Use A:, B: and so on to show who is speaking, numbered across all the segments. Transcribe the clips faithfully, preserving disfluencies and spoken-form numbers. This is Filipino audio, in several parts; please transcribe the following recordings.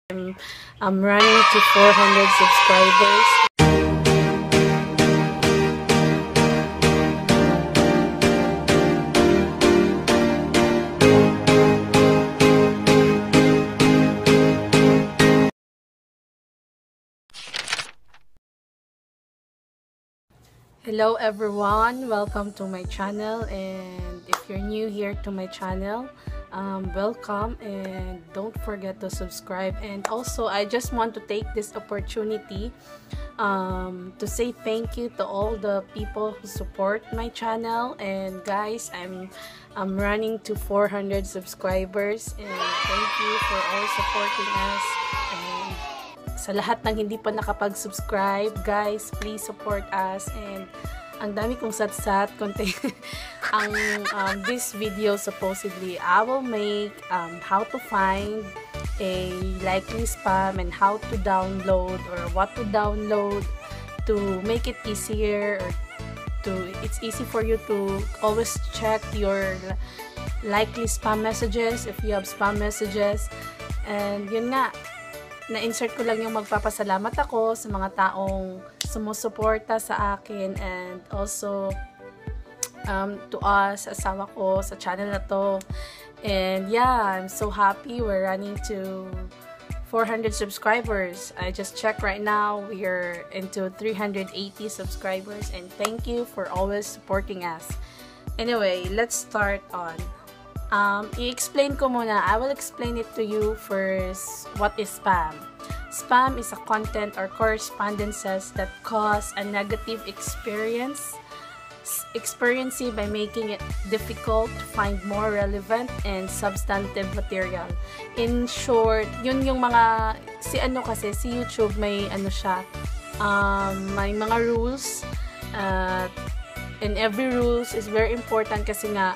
A: I'm, I'm running to four hundred subscribers. Hello everyone, welcome to my channel, and if you're new here to my channel, um, welcome, and don't forget to subscribe. And also I just want to take this opportunity um, to say thank you to all the people who support my channel. And guys, I'm I'm running to four hundred subscribers, and thank you for all supporting us. And sa lahat ng hindi pa nakapag-subscribe, guys, please support us. And ang dami kong sat-sat content. ang um, this video supposedly I will make um, how to find a likely spam and how to download or what to download to make it easier, or to it's easy for you to always check your likely spam messages if you have spam messages. And yun nga, na-insert ko lang yung magpapasalamat ako sa mga taong sumusuporta sa akin, and also um, to us, asawa ko, sa channel na to. And yeah, I'm so happy we're running to four hundred subscribers. I just checked right now, we're into three hundred eighty subscribers, and thank you for always supporting us. Anyway, let's start on. Um, i-explain ko muna. I will explain it to you first. What is spam? Spam is a content or correspondences that cause a negative experience experiencing by making it difficult to find more relevant and substantive material. In short, yun yung mga, si ano kasi, si YouTube may ano siya, um, may mga rules, uh, and every rules is very important kasi nga,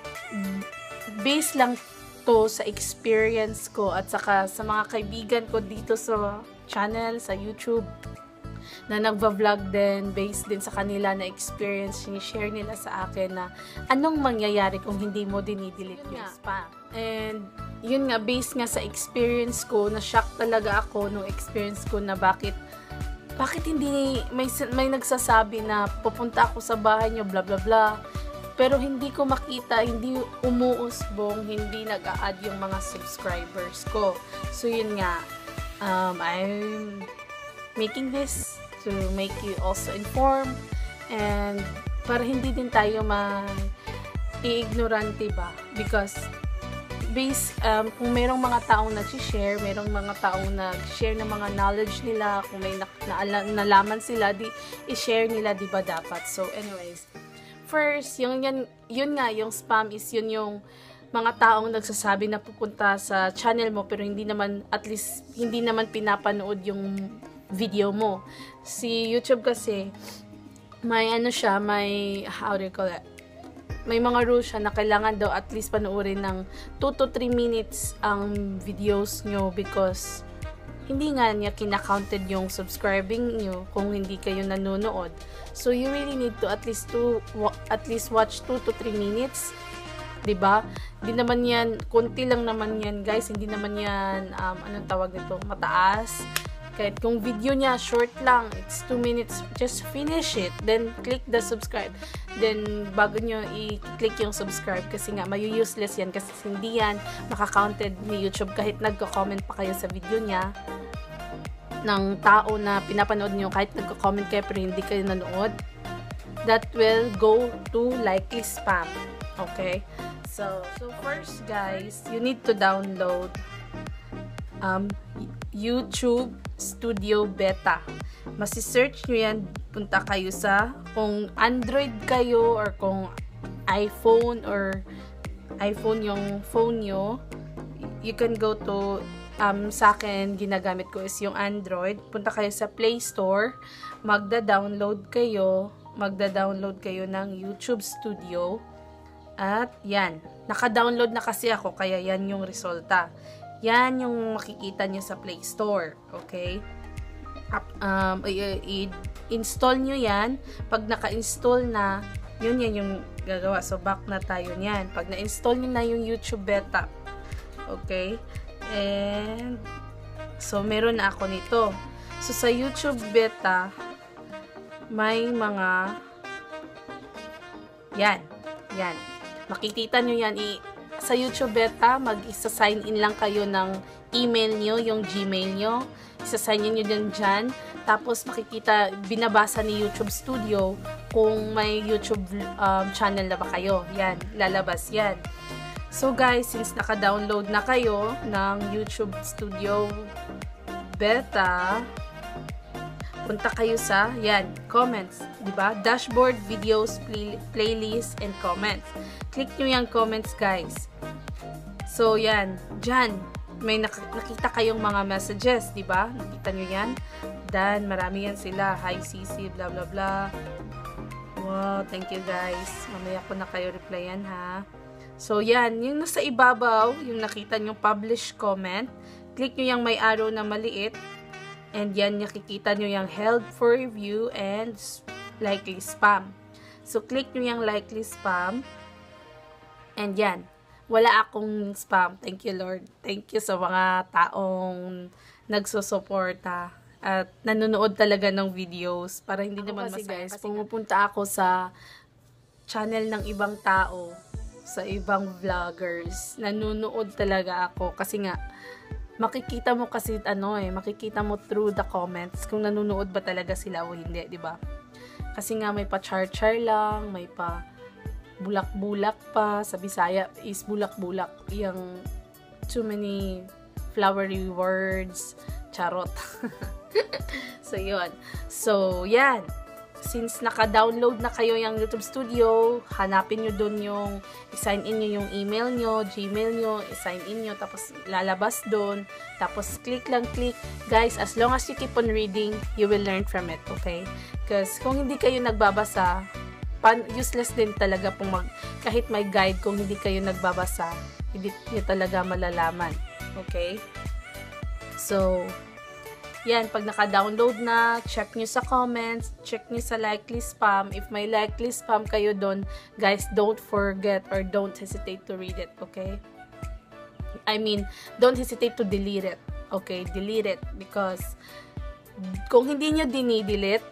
A: based lang to sa experience ko at saka sa mga kaibigan ko dito sa channel, sa YouTube, na nagva-vlog din, based din sa kanila na experience, share nila sa akin na anong mangyayari kung hindi mo dinidelete yung spam. And yun nga, based nga sa experience ko, na-shock talaga ako nung experience ko na bakit bakit hindi may, may nagsasabi na pupunta ako sa bahay nyo, bla bla bla, pero hindi ko makita, hindi umuusbong, hindi nag-a-add yung mga subscribers ko. So yun nga, um, I'm making this to make you also informed, and para hindi din tayo ma-i-ignorante ba, because base, um, kung merong mga taong nag-share, merong mga taong nag-share ng mga knowledge nila, kung may na na nalaman sila, di i-share nila, di ba dapat? So anyways, first, yung yan, yun nga, yung spam is yun yung mga taong nagsasabi na pupunta sa channel mo pero hindi naman, at least, hindi naman pinapanood yung video mo. Si YouTube kasi, may ano siya, may, how do you call it? May mga rules siya na kailangan daw at least panoorin ng two to three minutes ang videos nyo, because hindi nga niya kina-counted yung subscribing nyo kung hindi kayo nanonood. So you really need to at least to at least watch two to three minutes, 'di ba? Hindi naman 'yan, konti lang naman 'yan, guys. Hindi naman 'yan um anong tawag nito, mataas. Kahit kung video niya short lang, it's two minutes, just finish it, then click the subscribe. Then bago nyo i-click yung subscribe, kasi nga mayu-useless yan, kasi hindi yan maka-counted ni YouTube kahit nagko-comment pa kayo sa video niya ng tao na pinapanood nyo, kahit nagko-comment kayo pero hindi kayo nanood, that will go to likely spam. Okay? So, so first guys, you need to download um, YouTube Studio Beta. Masi-search nyo yan, punta kayo sa, kung Android kayo or kung iPhone or iPhone yung phone nyo, you can go to, um, sa akin, ginagamit ko is yung Android. Punta kayo sa Play Store, magda-download kayo, magda-download kayo ng YouTube Studio, at yan, naka-download na kasi ako, kaya yan yung resulta. Yan yung makikita nyo sa Play Store. Okay? Um, i-install nyo yan. Pag naka-install na, yun yan yung gagawa. So, back na tayo niyan. Pag na-install nyo na yung YouTube Beta. Okay? And, So, meron na ako nito. So, sa YouTube beta, may mga yan. Yan. Makikita nyo yan. I sa YouTube beta, mag-isa-sign in lang kayo ng email nyo, yung Gmail nyo. Isa-sign nyo din dyan. Tapos, makikita, binabasa ni YouTube Studio kung may YouTube um, channel na ba kayo. Yan. Lalabas yan. So, guys, since naka-download na kayo ng YouTube Studio beta, punta kayo sa, yan, comments, di ba? Dashboard, videos, play, playlist, and comments. Click nyo yung comments, guys. So, yan, dyan, may nak nakita kayong mga messages, di ba? Nakita nyo yan? Dan, marami yan sila. Hi, Sisi, blah, blah, blah. Wow, thank you, guys. Mamaya ko na kayo replyan, ha? So, yan, yung nasa ibabaw, yung nakita nyo publish comment, click nyo yung may arrow na maliit, and yan, nakikita nyo yung held for review and likely spam. So, click nyo yung likely spam, and yan, wala akong spam. Thank you, Lord. Thank you sa mga taong nagsusuporta at nanonood talaga ng videos para hindi ako naman masaya. Guys, pumupunta ako sa channel ng ibang tao, sa ibang vloggers, nanonood talaga ako kasi nga makikita mo kasi ano eh, makikita mo through the comments kung nanonood ba talaga sila o hindi, di ba? Kasi nga may pa char-char lang, may pa bulak-bulak pa, sa Bisaya is bulak-bulak, yung too many flowery words, charot. So yun. So yan. Since naka-download na kayo yung YouTube Studio, hanapin nyo dun yung, i-sign in nyo yung email nyo, Gmail nyo, i-sign in nyo, tapos lalabas dun, tapos click lang click. Guys, as long as you keep on reading, you will learn from it, okay? Because kung hindi kayo nagbabasa, pan useless din talaga pong mag, kahit may guide, kung hindi kayo nagbabasa, hindi nyo talaga malalaman, okay? So, yan, pag naka-download na, check nyo sa comments, check nyo sa likely spam. If may likely spam kayo doon, guys, don't forget or don't hesitate to read it, okay? I mean, don't hesitate to delete it, okay? Delete it because kung hindi nyo dinidelete,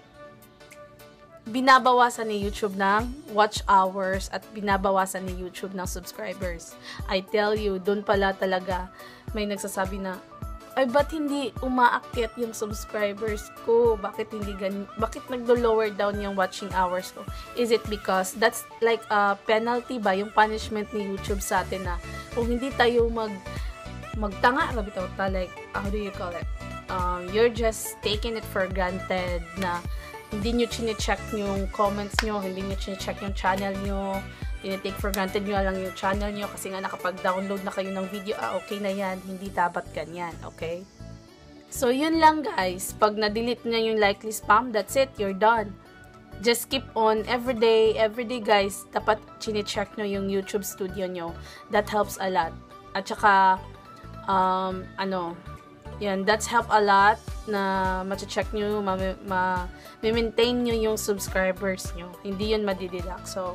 A: binabawasan ni YouTube ng watch hours at binabawasan ni YouTube ng subscribers. I tell you, doon pala talaga may nagsasabi na, ay, ba't hindi umaakyat yung subscribers ko? Bakit hindi gan bakit nagdo-lower down yung watching hours ko? Is it because that's like a penalty ba? Yung punishment ni YouTube sa atin na kung hindi tayo mag magtanga, rabitaw ta, like, how do you call it? Um, you're just taking it for granted na hindi nyo chine-check yung comments nyo, hindi nyo chine-check yung channel nyo, tinitake for granted nyo lang yung channel nyo kasi nga nakapag-download na kayo ng video, ah, okay na yan, hindi dapat ganyan, okay? So, yun lang guys. Pag na-delete na yung likely spam, that's it, you're done. Just keep on everyday, everyday guys, dapat chine-check nyo yung YouTube Studio nyo. That helps a lot. At saka, um, ano, yan, that's help a lot na ma-check nyo, ma-maintain nyo yung subscribers nyo. Hindi yun madididak. So,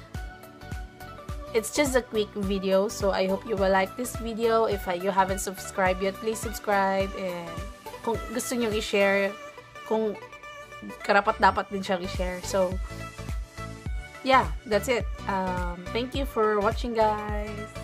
A: it's just a quick video, so I hope you will like this video. If uh, you haven't subscribed yet, please subscribe. And kung gusto nyo i-share, kung karapat dapat din siyang i-share. So, yeah, that's it. Um, thank you for watching, guys.